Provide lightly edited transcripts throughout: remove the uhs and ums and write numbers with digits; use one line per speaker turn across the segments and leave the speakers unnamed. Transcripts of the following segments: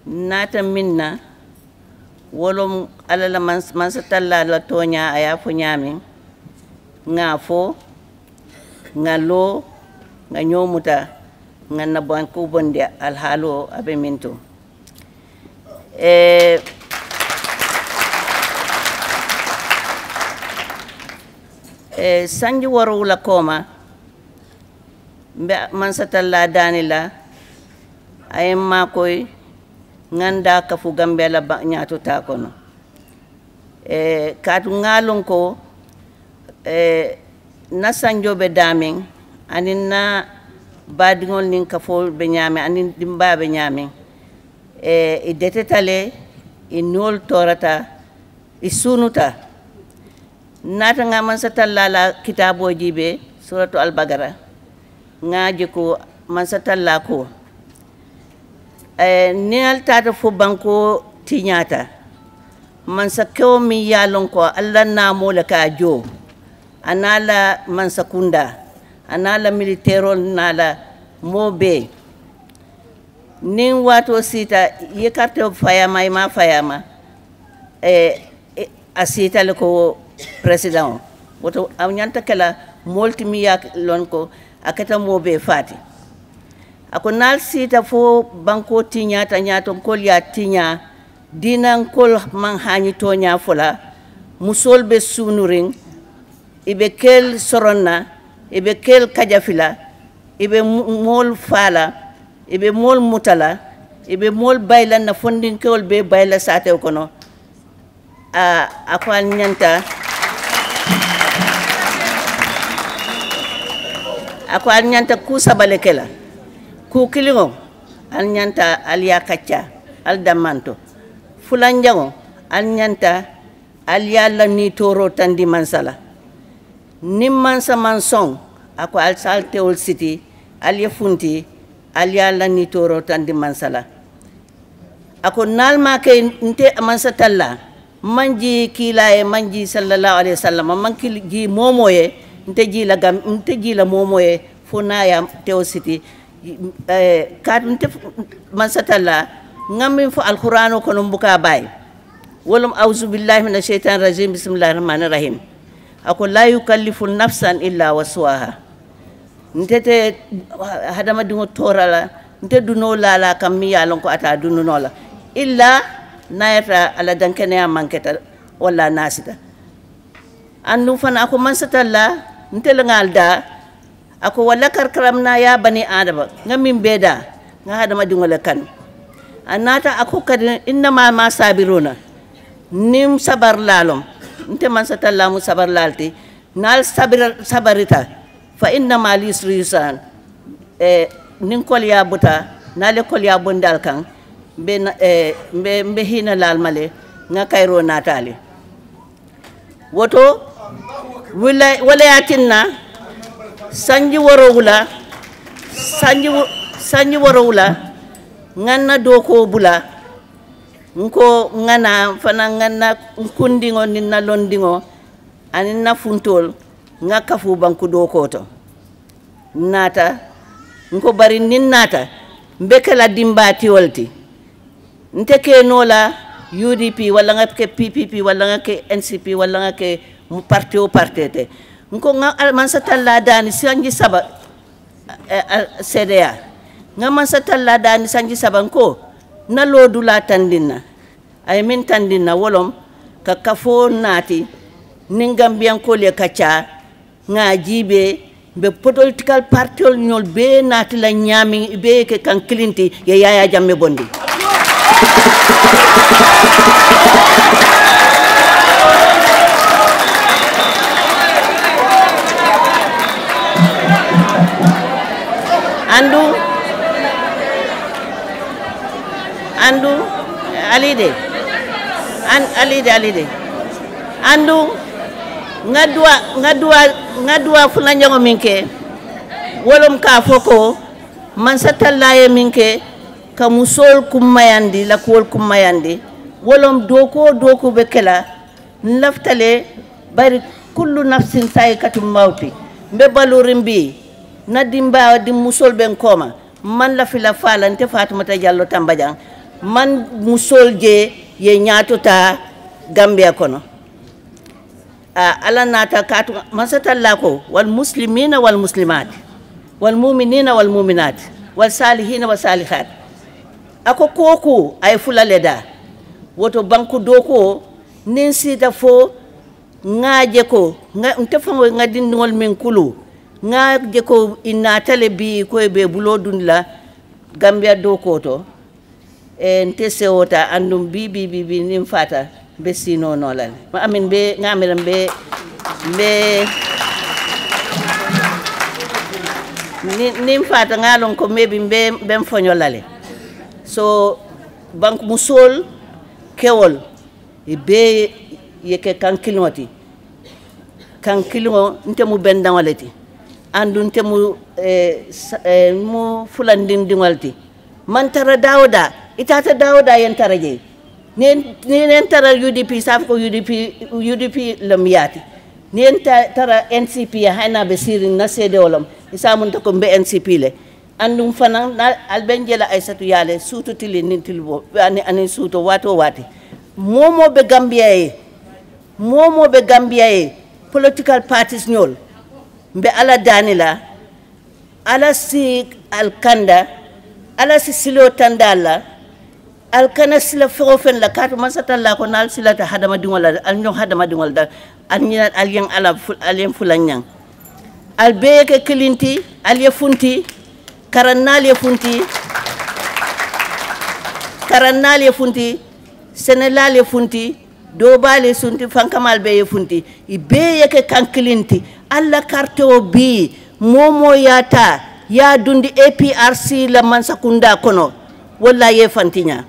nata minna wolom alala mansa talla la tonya aya fo nyami nga fo nga lo nga nyomuta nga na banko bonde al halo abe minto sanji waro la koma mbe mansa talla danila ay makoy nganda kafu gambela ba nyaato ta kono katu ngalon ko na sanjobe damin anin na badigol nin kafol be nyame anin dimbabe nyame e detetale inol torata isunuta nata ngaman satalla kitabo jibe suratu al-bagara ngaji ko man satalla ko nial tata fo banko tiñata man sa kew mi yalon ko alla namo la ka jo anala man sakunda anala militaire nala mobe nin wato sita ye carte fayama ma fayama asita le ko president woto am nyanta kala molti mi yak lon ko akata mobe fati ako nal sita fo banko tiñata ñaton kol ya tiña dinan kol man hani toña fola musol be sunuring ibe kel soronna ibe kel kajafila ibe mol fala ibe mol mutala ibe mol bayla na fondin kol be bayla sate kono ako al ñanta ako al ñanta ku sabale kela ku kilingo al ñanta al yakacca al damanto fulanjango al ñanta al yalla ni toro tandi mansala nim mansa mansong ako al salteol city al yafunti al yalla ni toro tandi mansala ako nalma ke nte mansa talla manji kila e manji sallallahu alaihi wasallam man ji momoye nte ji la momoye funaya teo city kadunte man satalla ngamin fo alqur'ano kono mbuka bay wolum auzu billahi minash shaitanir rajim bismillahir rahmanir rahim ako la yukallifu nafsan illa waswaha ntete hadama dingo torala nte duno lala kam mi yalon ko ata duno la illa nayata ala dankene manketa wala nasita annu fana ako man satalla nte langal da ako wala karkaramna ya bani adama ngamin beda nga hadama dingola kan anata ako kad inna ma sabiruna nim sabar lalom nte man satalla mu sabar lalti nal sabarita fa inna ma lisri yusan nin kol ya buta nale kol ya bondal kan be hina lal male nga kayro natali woto wala yatinna sanji warowula sanji warowula nganna doko bula nko ngana fana nganna kundingo ninna londingo aninna funtol ngaka fu banku doko to nata nko bari nin nata mbekala dimbati wolti nteke nola UDP wala ngake PPP wala ngake NCP wala ngake parti o partete nko nga man satalla dani sanji saba CDA nga man satalla dani sanji saba nko na lodula tandina ay min tandina wolom ka kafo nati ningambian ko le kacha nga jibe be political party nyol be nati la nyami be ke kan kilinti ya yaya jamme bondi andu alide andu ngadua fulanjango minke wolom ka foko man satallaye minke ka musol kummayandi la kol kummayandi wolom doko be kala laftale bari kullu nafsin saikatum mawti be balurimbi nadimba di musol ben koma man la fila falante Fatoumata Tambajang man musol je ye ñaatuta Gambia kono ala nata katu masatalla ko wal muslimina wal muslimat wal mu'minina wal mu'minat wal salihina wal salihat ako koku ay fulale da woto banku doko nin sita fo ngaje ko nte fango ngadindol min kulu ngaje ko inatale bi ko be bulodun la Gambia doko to nte sewota andum bi nim fata be sino nolal amin be ngamiram be nim fata ngalon ko mebi be foñolale so bank musol kewol be yeke kankiloti kankilo nte mu bendawaleti andu nte mu mu fulandindingolti man tara dawda itata dawda yen taraje nen tara UDP saf ko UDP lamiyati nen tara NCP hayna be sirin na sede wolom isamun to ko be NCP le andum fanan albenjela Isatou yale suto tili nin tilbo ani suto wato wati momo be Gambia e political parties nyol mbe ala danila ala si alkanda ala si silo tandala alkana sila ferofen la katu masata la ko nal sila ta hadama dingol al ñong hadama dingol da al yang ala alien fulanyang albeke kilinti alye funti karannal ye funti senelal ye funti dobale sunti fankamal be ye funti ibe yeke kankilinti alla karto bi momo yata ya dundi APRC la mansakunda kono wala ye fantinya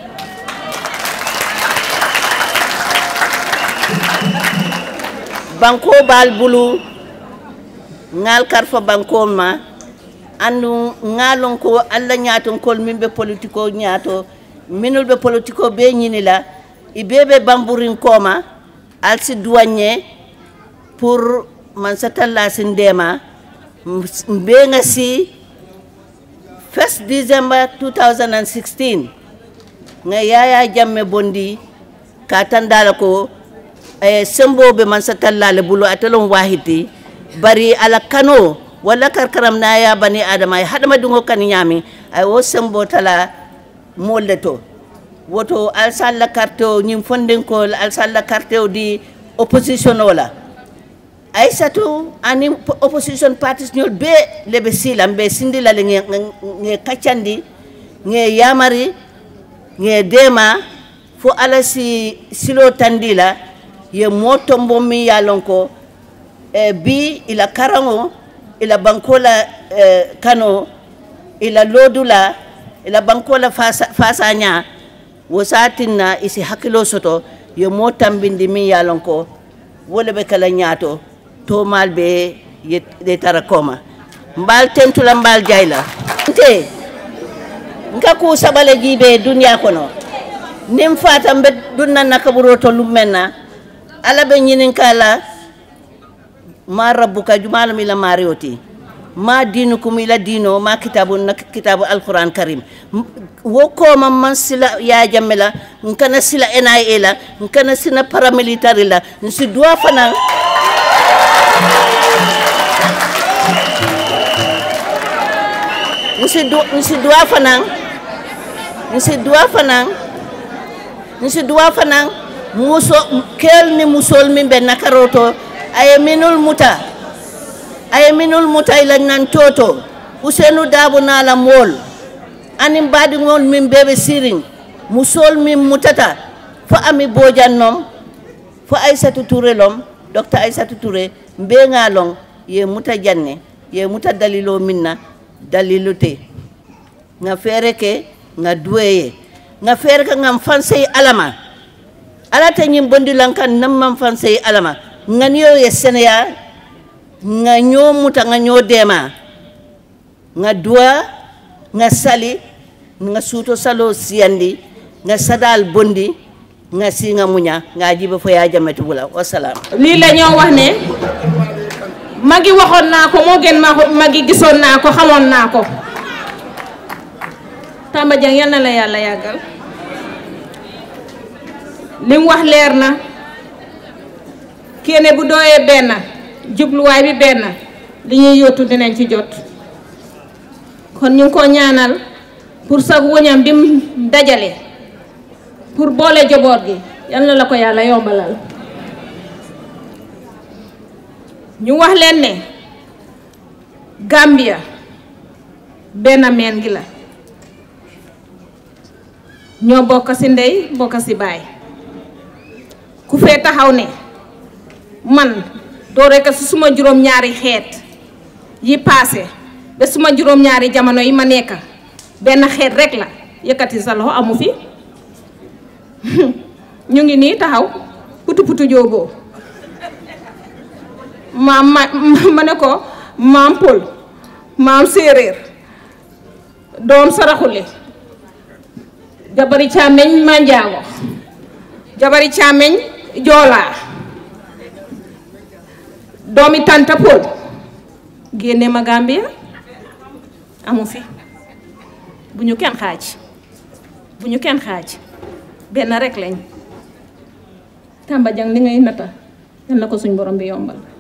banko bal bulu ngal karfa banko ma andu ngalon ko alla nyaaton kol mimbe politiko nyaato minul be politiko be nyinila ibebe bamburin koma alsi douanier pour man satalla sindema mbe ngasi 1st December 2016 nga yaya jamme bondi ka tandala ko sembo be man satalla le bulu atalon wahiti bari ala kano wala karkaram na ya bani adama hadama dungo kan nyami ay wo sembo tala molleto woto al salla karto nyim fonden ko al salla karto di opposition wala Isatou ani opposition parties nyol be lebe silam be sindila le nge kachandi nge yamari nge dema fo ala si silo tandila ye moto mbommi yalonko bi ila karango ila bankola kano ila lodula ila bankola fasanya wosatina isi hakilo soto ye motambindi mi yalonko wole be kala nyaato to mal be de tarakoma mbal tentula mbal jayla nte ngaku sabale jibe dunya kono nim fata mbe dunna nakaburo to lumena ala be nyinin kala ma rabbuka jumala mi la marioti ma dinukum ila dino ma kitabu alquran karim woko man sila ya jamela nkana sila NIA la nkana sina paramilitary la nsi dua fana nsi dua fana muso kel ni musol min be nakaroto ay minul muta ila nan toto usenu dabu na la mol anim badi ngol min bebe siring musol min mutata fo ami bojannom fo Isatou Touray lom Dr. Isatou Touray mbe ngalong ye muta janne ye muta dalilo minna dalilute nga fere ke nga duweye nga fere ka ngam fansey alama alata nyim bondi lankan nam fansey alama nga niyo ye seneya nga nyo muta nga nyo dema nga dua nga sali nga suto salo siyandi nga sadal bondi nga si nga munya nga jiba fo ya jamati bula wassalam li la ñoo wax ne magi waxon nako mo gen magi gisoon nako xamon nako
Tambajang yal na la yàlla yàggal li mu wax leer na kéene bu dooyee benn jubluwaay bi benn li ñuy yóotu dinañ ci jot kon ñu ngi ko ñaanal pour sa wëñam bi mu dajale pour boole joboot gi yal na la ko yàlla yombalal ñu wax leen ne Gambia benn meen gi la ñoo bokk ci ndey bokk ci baay ku fee taxaw ne man doo rekk ci suma juróom-ñaari xeet yi paase ba suma juróom-ñaari jamono yi ma nekk benn xeet rek la yëkkati sa loxo amu fi ñu ngi nii taxaw putu putu jooboo maam ma ne ko maam Pël maam séeréer doom saraxule jabari càmmeñ manjaago jabari càmmeñ joolaa doomi tanta Pël génne ma Gambia amu fi bu ñu kenn xaaj benn rek lañ Tambajang li ngay nata yal na ko suñ borom bi yombal